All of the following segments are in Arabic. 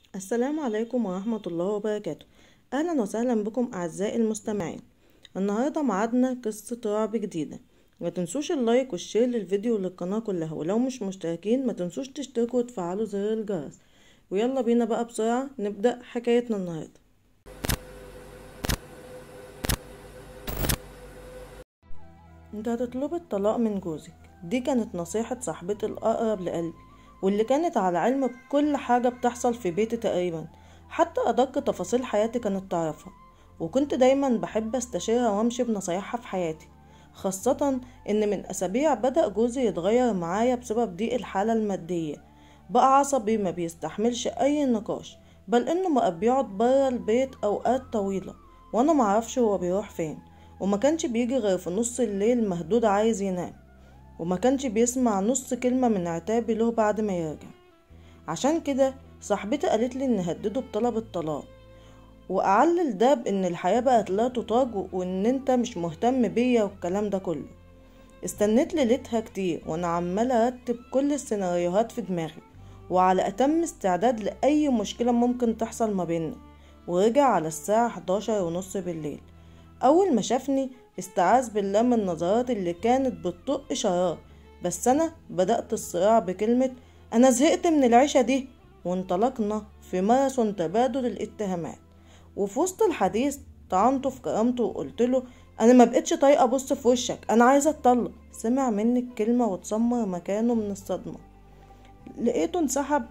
السلام عليكم ورحمة الله وبركاته. أهلا وسهلا بكم أعزائي المستمعين. النهاردة معادنا قصة رعب جديدة. ما تنسوش اللايك والشير للفيديو وللقناة كلها، ولو مش مشتركين ما تنسوش تشتركوا وتفعلوا زر الجرس. ويلا بينا بقى بسرعة نبدأ حكايتنا النهاردة. انت هتطلبي الطلاق من جوزك، دي كانت نصيحة صاحبتي الأقرب لقلبي، واللي كانت على علم بكل حاجة بتحصل في بيتي تقريبا، حتى أدق تفاصيل حياتي كانت تعرفها. وكنت دايما بحب استشيرها وامشي بنصايحها في حياتي، خاصة ان من أسابيع بدأ جوزي يتغير معايا بسبب ضيق الحالة المادية. بقى عصبي، ما بيستحملش أي نقاش، بل انه بقى بيقعد برا البيت أوقات طويلة وانا معرفش هو بيروح فين. وما كانش بيجي غير في نص الليل مهدود عايز ينام، وما كانش بيسمع نص كلمة من عتابي له بعد ما يرجع. عشان كده صاحبتي قالت لي ان هدده بطلب الطلاق، واعلل ده بان الحياة بقت لا تطاق وان انت مش مهتم بيا والكلام ده كله. استنيت ليلتها كتير وانا عمالة ارتب كل السيناريوهات في دماغي، وعلى اتم استعداد لاي مشكلة ممكن تحصل ما بيننا. ورجع على الساعة 11:30 بالليل. اول ما شافني استعاذ بالله من النظرات اللي كانت بتطق شرار، بس انا بدأت الصراع بكلمة انا زهقت من العيشة دي، وانطلقنا في ماراثون تبادل الاتهامات. وفي وسط الحديث طعنته في كرامته وقلت له انا ما بقتش طايقه ابص في وشك، انا عايزه اتطلق. سمع مني الكلمه واتسمر مكانه من الصدمه. لقيته انسحب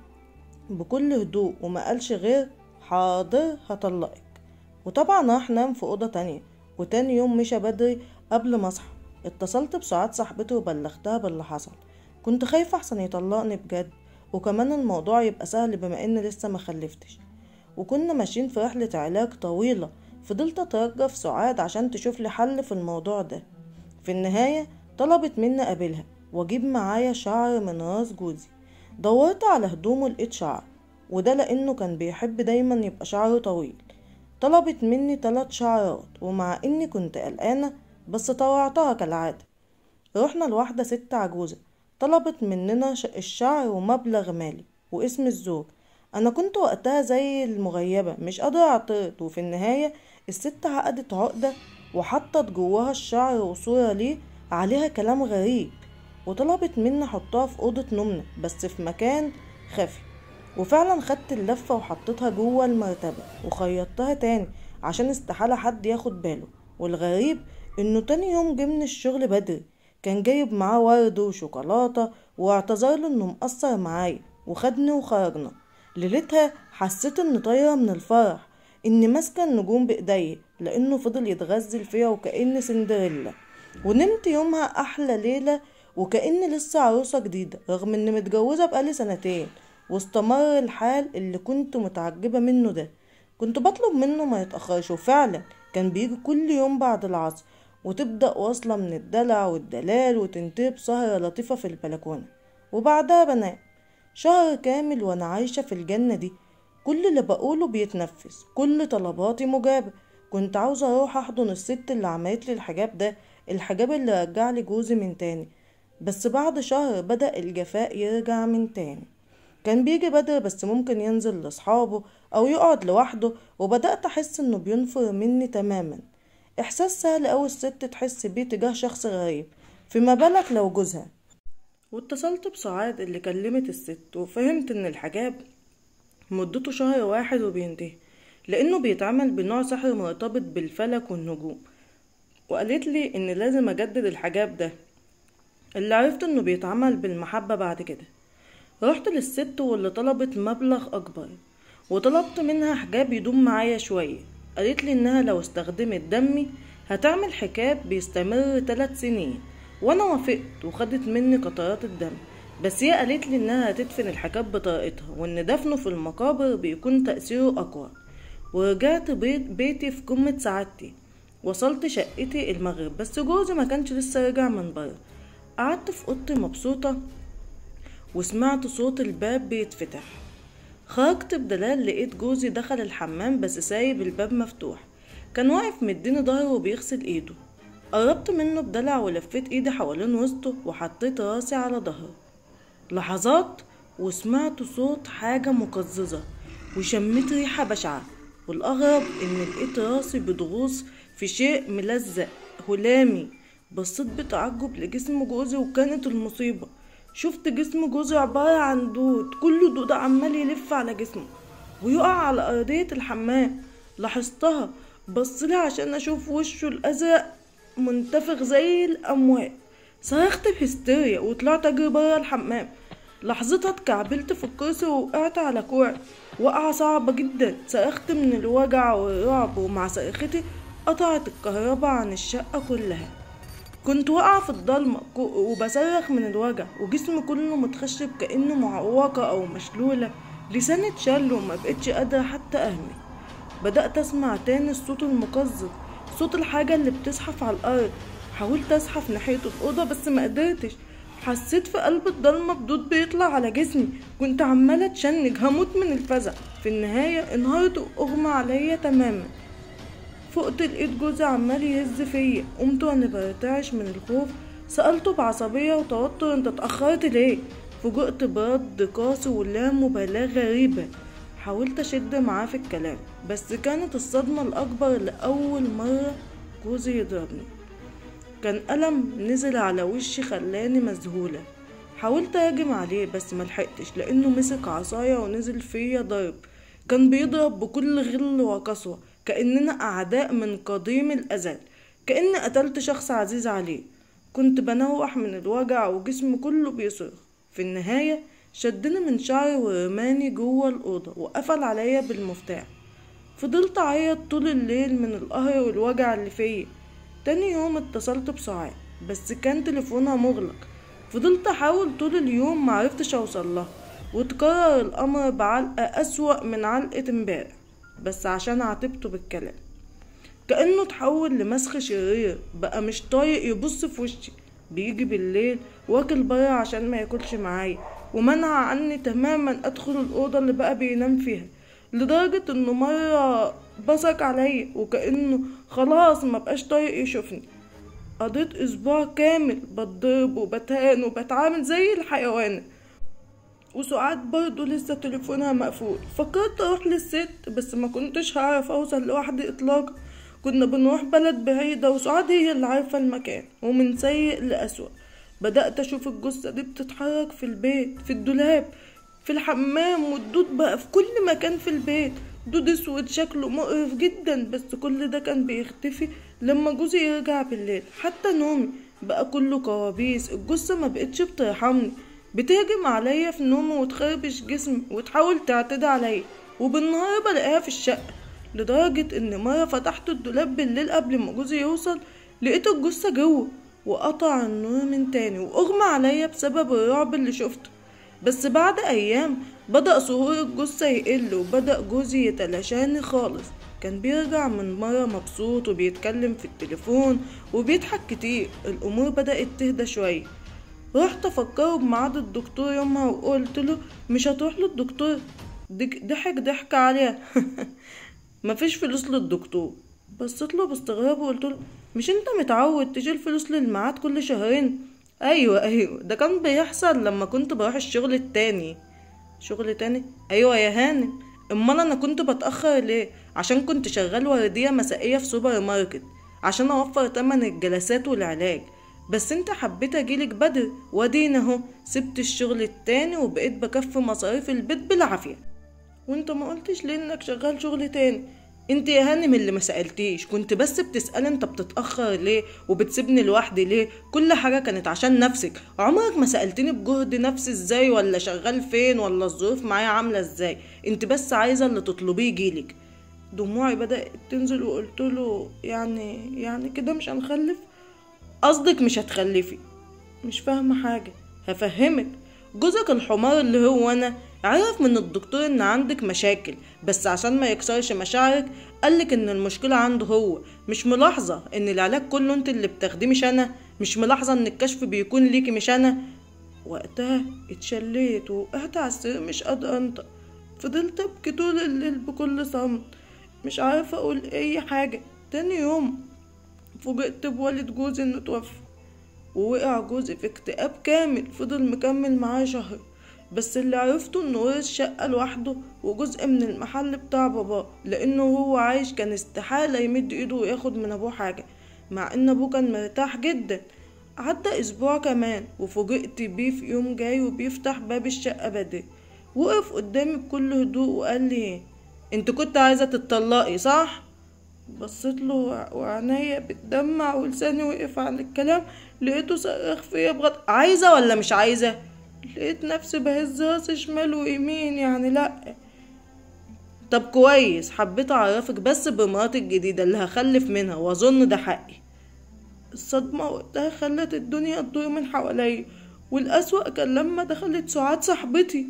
بكل هدوء وما قالش غير حاضر هطلقك. وطبعا راح نام في اوضه تانية. وتاني يوم مشى بدري قبل ما اصحى. اتصلت بسعاد صاحبته وبلغتها باللي حصل. كنت خايفه احسن يطلقني بجد، وكمان الموضوع يبقى سهل بما ان لسه ما خلفتش. وكنا ماشيين في رحلة علاج طويلة. فضلت اترجى في سعاد عشان تشوف لي حل في الموضوع ده. في النهاية طلبت مني اقابلها واجيب معايا شعر من راس جوزي. دورت على هدومه لقيت شعر، وده لانه كان بيحب دايما يبقى شعره طويل. طلبت مني 3 شعرات، ومع اني كنت قلقانة بس طوعتها كالعادة. رحنا لواحدة ست عجوزة، طلبت مننا الشعر ومبلغ مالي واسم الزوج. انا كنت وقتها زي المغيبة مش قادرة اعترض. وفي النهاية الست عقدت عقدة وحطت جواها الشعر وصورة ليه عليها كلام غريب، وطلبت مني احطها في اوضة نومنا بس في مكان خفي. وفعلا خدت اللفة وحطيتها جوه المرتبة وخيطتها تاني عشان استحالة حد ياخد باله. والغريب انه تاني يوم جه من الشغل بدري، كان جايب معاه ورد وشوكولاتة، واعتذر له انه مقصر معايا وخدني وخرجنا. ليلتها حسيت اني طايرة من الفرح، اني ماسكة النجوم بايديا، لانه فضل يتغزل فيا وكأني سندريلا. ونمت يومها احلى ليلة وكأني لسه عروسة جديدة، رغم اني متجوزة بقالي 2 سنين. واستمر الحال اللي كنت متعجبة منه ده. كنت بطلب منه ما يتأخرش، وفعلا كان بيجي كل يوم بعد العصر، وتبدأ واصلة من الدلع والدلال وتنتهي بسهرة لطيفة في البلكونة. وبعدها بنام. شهر كامل وانا عايشة في الجنة دي. كل اللي بقوله بيتنفذ، كل طلباتي مجابة. كنت عاوزة اروح احضن الست اللي عملت لي الحجاب ده، الحجاب اللي رجع لي جوزي من تاني. بس بعد شهر بدأ الجفاء يرجع من تاني. كان بيجي بدري بس ممكن ينزل لاصحابه او يقعد لوحده، وبدأت احس انه بينفر مني تماما. احساس سهل اوي الست تحس بيه تجاه شخص غريب، فيما بالك لو جوزها. واتصلت بسعاد اللي كلمت الست وفهمت ان الحجاب مدته شهر واحد وبينتهي، لانه بيتعمل بنوع سحر مرتبط بالفلك والنجوم. وقالت لي ان لازم اجدد الحجاب ده، اللي عرفت انه بيتعمل بالمحبة بعد كده. رحت للست واللي طلبت مبلغ اكبر، وطلبت منها حجاب يدوم معايا شوية. قالت لي انها لو استخدمت دمي هتعمل حجاب بيستمر 3 سنين. وانا وافقت وخدت مني قطرات الدم، بس هي قالت لي انها هتدفن الحجاب بطريقتها، وان دفنه في المقابر بيكون تأثيره اقوى. ورجعت بيتي في قمة سعادتي. وصلت شقتي المغرب، بس جوزي ما كانش لسه رجع من بره. قعدت في اوضتي مبسوطة وسمعت صوت الباب بيتفتح. خرجت بدلال لقيت جوزي دخل الحمام بس سايب الباب مفتوح. كان واقف مديني ظهره وبيغسل ايده. قربت منه بدلع ولفيت ايدي حوالين وسطه وحطيت راسي على ظهره. لحظات وسمعت صوت حاجة مقززة، وشميت ريحة بشعة، والأغرب إن لقيت راسي بتغوص في شيء ملزق هلامي. بصيت بتعجب لجسم جوزي، وكانت المصيبة شفت جسم جوزي عبارة عن دود، كل دود عمال يلف على جسمه ويقع على أرضية الحمام. لاحظتها، بصلي عشان أشوف وشه الأزرق منتفخ زي الأموات. صرخت بهستيريا وطلعت أجري برا الحمام. لحظتها اتكعبلت في الكرسي ووقعت على كوعي، وقعة صعبة جدا. صرخت من الوجع والرعب، ومع صرختي قطعت الكهرباء عن الشقة كلها. كنت واقعة في الضلمة وبصرخ من الوجع، وجسمي كله متخشب كأنه معوقة أو مشلولة. لساني اتشل وما بقتش قادرة حتى أهمي. بدأت أسمع تاني الصوت المقزز، صوت الحاجة اللي بتزحف على الأرض. حاولت أزحف ناحية الأوضة بس ما قدرتش. حسيت في قلب الضلمة بدود بيطلع على جسمي، كنت عمالة اتشنج هموت من الفزع. في النهاية انهارت وأغمى عليا تماما. فقت لقيت جوزي عمال يهز فيا. قمت وانا برتعش من الخوف، سألته بعصبية وتوتر: انت اتأخرت ليه؟ فوجئت برد قاسي ولا مبالاة غريبة. حاولت اشد معاه في الكلام، بس كانت الصدمة الأكبر لأول مرة جوزي يضربني. كان ألم نزل على وشي خلاني مذهولة. حاولت اهاجم عليه بس ملحقتش، لأنه مسك عصاية ونزل فيا ضرب. كان بيضرب بكل غل وقسوة، كأننا أعداء من قديم الأزل، كأني قتلت شخص عزيز عليه. كنت بنوح من الوجع وجسمي كله بيصرخ. في النهاية شدني من شعري ورماني جوه الأوضة وقفل عليا بالمفتاح. فضلت أعيط طول الليل من القهر والوجع اللي فيا. تاني يوم اتصلت بسعاد بس كان تليفونها مغلق. فضلت أحاول طول اليوم معرفتش أوصلها، وتكرر الأمر بعلقة أسوأ من علقة امبارح، بس عشان عاتبته بالكلام. كأنه تحول لمسخ شرير، بقى مش طايق يبص في وشي. بيجي بالليل واكل برا عشان ما ياكلش معايا، ومنع عني تماما ادخل الأوضة اللي بقى بينام فيها، لدرجة انه مرة بصق عليا وكأنه خلاص ما بقاش طايق يشوفني. قضيت اسبوع كامل بتضرب وبتهان وبتعامل زي الحيوان. وسعاد برضو لسه تليفونها مقفول. فكرت اروح للست بس ما كنتش هعرف اوصل لوحدي اطلاقا. كنا بنروح بلد بعيدة وسعاد هي اللي عارفة المكان، ومن سيء لأسوأ. بدأت اشوف الجثة دي بتتحرك في البيت، في الدولاب، في الحمام، والدود بقى في كل مكان في البيت. دود اسود شكله مقرف جدا، بس كل ده كان بيختفي لما جوزي يرجع بالليل. حتى نومي بقى كله كوابيس. الجثة ما بقتش بترحمني، بتهجم عليا في نومي وتخربش جسمي وتحاول تعتدي عليا، وبالنهار بلاقيها في الشقة. لدرجة ان مرة فتحت الدولاب بالليل قبل ما جوزي يوصل، لقيت الجثة جوه، وقطع النور من تاني واغمى عليا بسبب الرعب اللي شفته. بس بعد ايام بدأ ظهور الجثة يقل، وبدأ جوزي يتلاشاني خالص. كان بيرجع من مرة مبسوط وبيتكلم في التليفون وبيضحك كتير. الامور بدأت تهدى شوية. رحت افكره بميعاد الدكتور يومها وقلت له مش هتروح للدكتور. ضحك عليها مفيش فلوس للدكتور. بصيت له باستغراب وقلت له مش انت متعود تشيل فلوس للميعاد كل شهرين؟ ايوه ده كان بيحصل لما كنت بروح الشغل التاني. شغل تاني؟ ايوه يا هانم. امال انا كنت بتأخر ليه؟ عشان كنت شغال وردية مسائية في سوبر ماركت، عشان اوفر تمن الجلسات والعلاج. بس انت حبيت اجيلك بدري، وادينا اهو سبت الشغل التاني وبقيت بكفي مصاريف البيت بالعافية. وانت ما قلتش ليه انك شغال شغل تاني؟ انت يا هانم اللي ما سألتيش، كنت بس بتسأل انت بتتأخر ليه وبتسيبني لوحدي ليه. كل حاجة كانت عشان نفسك. عمرك ما سألتني بجهد نفسي ازاي، ولا شغال فين، ولا الظروف معايا عاملة ازاي. انت بس عايزة اللي تطلبيه يجيلك. دموعي بدأت تنزل وقلت له يعني كده مش هنخلف؟ قصدك مش هتخلفي؟ مش فاهمة حاجة. هفهمك. جوزك الحمار اللي هو انا عرف من الدكتور ان عندك مشاكل، بس عشان ما يكسرش مشاعرك قالك ان المشكلة عنده هو. مش ملاحظة ان العلاج كله انت اللي بتاخديه مش انا؟ مش ملاحظة ان الكشف بيكون ليكي مش انا؟ وقتها اتشليت ووقعت على السرير مش قادرة انطق. فضلت ابكي طول الليل بكل صمت، مش عارفة اقول اي حاجة. تاني يوم فوجئت بوالد جوزي انه توفى، ووقع جوزي في اكتئاب كامل. فضل مكمل معاه شهر. بس اللي عرفته انه ورث شقة لوحده وجزء من المحل بتاع باباه، لانه هو عايش كان استحالة يمد ايده وياخد من ابوه حاجة، مع ان ابوه كان مرتاح جدا. عدى اسبوع كمان وفوجئت بيه في يوم جاي وبيفتح باب الشقة بدري. وقف قدامي بكل هدوء وقال لي: انت كنت عايزة تتطلقي صح؟ بصيت له وعينيا بتدمع ولساني وقف عن الكلام. لقيته صرخ فيا بغض: عايزة ولا مش عايزة؟ لقيت نفسي بهز راسي شمال ويمين، يعني لا. طب كويس، حبيت اعرفك بس بمراتي الجديدة اللي هخلف منها، واظن ده حقي. الصدمة وقتها خلت الدنيا تدور من حواليا، والأسوأ كان لما دخلت سعاد صاحبتي.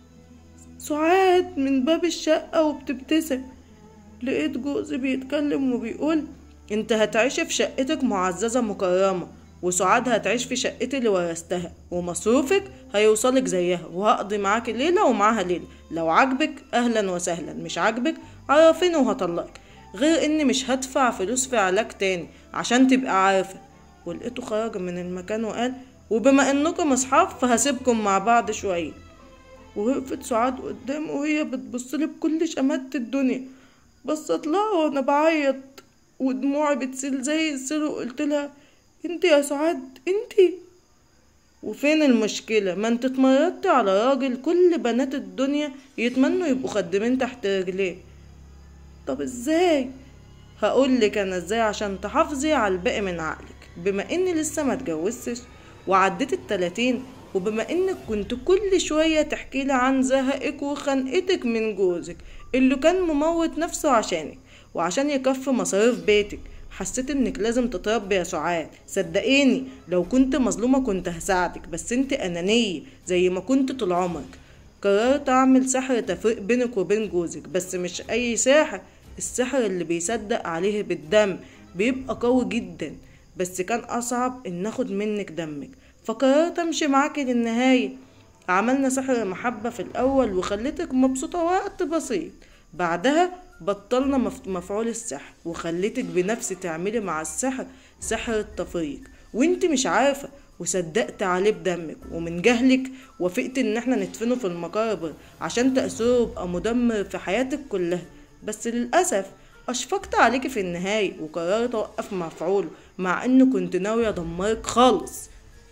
سعاد من باب الشقة وبتبتسم. لقيت جوزي بيتكلم وبيقول: انت هتعيشي في شقتك معززة مكرمة، وسعاد هتعيش في شقتي اللي ورثتها، ومصروفك هيوصلك زيها، وهقضي معاكي ليلة ومعاها ليلة، لو عجبك اهلا وسهلا، مش عجبك عرفيني وهطلقك، غير اني مش هدفع فلوس في علاج تاني عشان تبقى عارفة. ولقيته خرج من المكان وقال: وبما انكم اصحاب فهسيبكم مع بعض شوية. ووقفت سعاد قدامه وهي بتبصلي بكل شماتة الدنيا. بصت لها وانا بعيط ودموعي بتسيل زي السيل، وقلت لها: انتي يا سعاد انتي؟ وفين المشكلة؟ ما انت اتمردتي على راجل كل بنات الدنيا يتمنوا يبقوا خدامين تحت رجليه. طب ازاي؟ هقولك انا ازاي عشان تحافظي على الباقي من عقلك. بما اني لسه ما اتجوزتش وعديت ال30، وبما انك كنت كل شوية تحكيلي عن زهقك وخنقتك من جوزك اللي كان مموت نفسه عشانك وعشان يكفي مصاريف بيتك، حسيت انك لازم تتربي يا سعاد. صدقيني لو كنت مظلومة كنت هساعدك، بس انت انانية زي ما كنت طول عمرك. قررت اعمل سحر تفريق بينك وبين جوزك، بس مش اي سحر، السحر اللي بيصدق عليه بالدم بيبقى قوي جدا، بس كان اصعب ان اخد منك دمك، فقررت امشي معاكي للنهاية. عملنا سحر محبة في الاول وخليتك مبسوطة وقت بسيط، بعدها بطلنا مفعول السحر وخليتك بنفسي تعملي مع السحر سحر التفريق وانت مش عارفة، وصدقت عليه بدمك، ومن جهلك وافقت ان احنا ندفنه في المقابر عشان تأثيره يبقى مدمر في حياتك كلها. بس للأسف أشفقت عليكي في النهاية وقررت أوقف مفعوله، مع إنه كنت ناوية أدمرك خالص.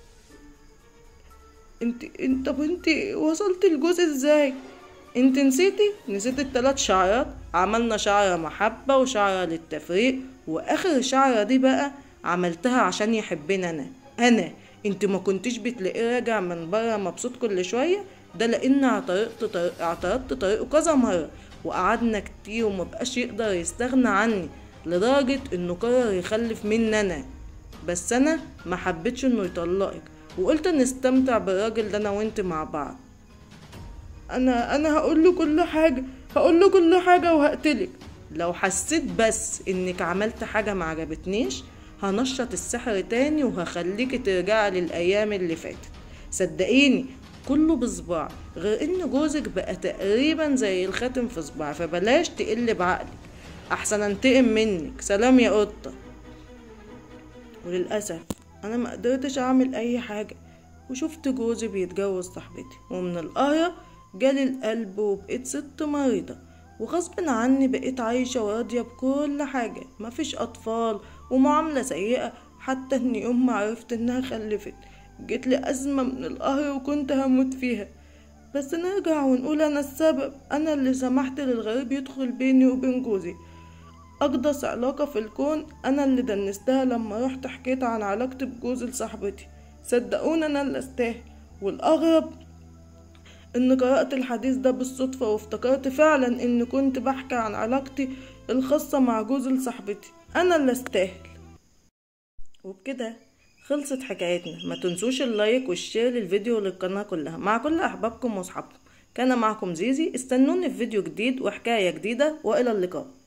طب انت وصلت الجوز ازاي؟ انت نسيتي ال3 شعرات؟ عملنا شعرة محبة وشعرة للتفريق، واخر شعرة دي بقى عملتها عشان يحبني انا. انت ما كنتش بتلاقيه راجع من برا مبسوط كل شوية؟ ده لان اعترضت طريقه كذا مرة، وقعدنا كتير ومبقاش يقدر يستغنى عني، لدرجة انه قرر يخلف مني انا، بس انا ما حبيتش انه يطلقك، وقلت نستمتع بالراجل ده انا وانت مع بعض. انا هقول له كل حاجه وهقتلك لو حسيت بس انك عملت حاجه ما عجبتنيش. هنشط السحر تاني وهخليكي ترجعي للايام اللي فاتت. صدقيني كله بصباع، غير ان جوزك بقى تقريبا زي الخاتم في صباع، فبلاش تقل بعقلك احسن انتقم منك. سلام يا قطه. وللاسف انا ما قدرتش اعمل اي حاجه، وشفت جوزي بيتجوز صاحبتي، ومن القهرة جالي القلب وبقيت ست مريضة، وغصب عني بقيت عايشة وراضية بكل حاجة، مفيش اطفال ومعاملة سيئة، حتى ان يوم ما عرفت انها خلفت جيت لي ازمة من القهر وكنت هموت فيها. بس نرجع ونقول انا السبب، انا اللي سمحت للغريب يدخل بيني وبين جوزي. أقدس علاقة في الكون أنا اللي دنستها لما رحت حكيت عن علاقتي بجوزي لصاحبتي. صدقوني أنا اللي استاهل. والأغرب إن قرأت الحديث ده بالصدفة وافتكرت فعلا إن كنت بحكي عن علاقتي الخاصة مع جوزي لصاحبتي. أنا اللي استاهل. وبكده خلصت حكايتنا. ما تنسوش اللايك والشير للفيديو وللقناة كلها. مع كل أحبابكم وأصحابكم كان معكم زيزي. استنوني في فيديو جديد وحكاية جديدة، وإلى اللقاء.